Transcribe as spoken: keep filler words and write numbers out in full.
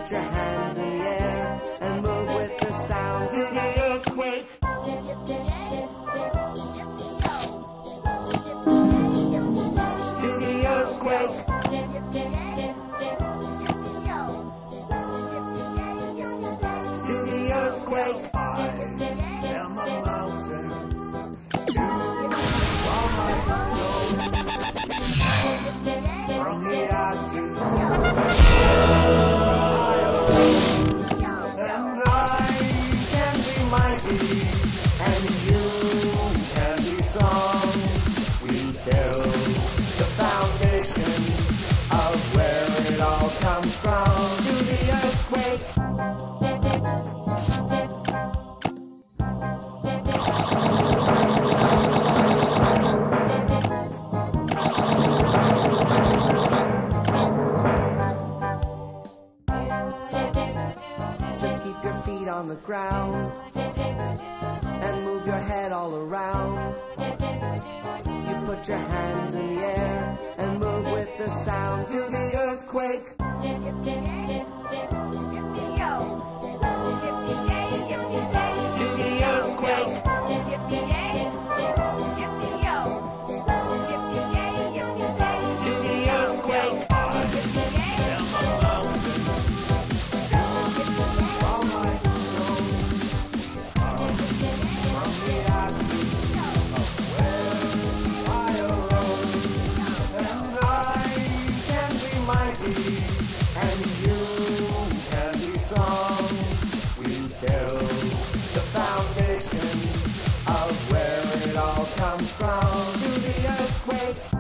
put your hands in the air and move with the sound to the earthquake. To the earthquake. To the earthquake. I am a mountain. You are my snow. From the ashes. And I can be mighty, and you can be strong. We build the foundation of where it all comes from. To the earthquake. Just keep your feet on the ground and move your head all around. You put your hands in the air and move with the sound to the earthquake. To the earthquake. And you can be strong. We build the foundation of where it all comes from. To the earthquake.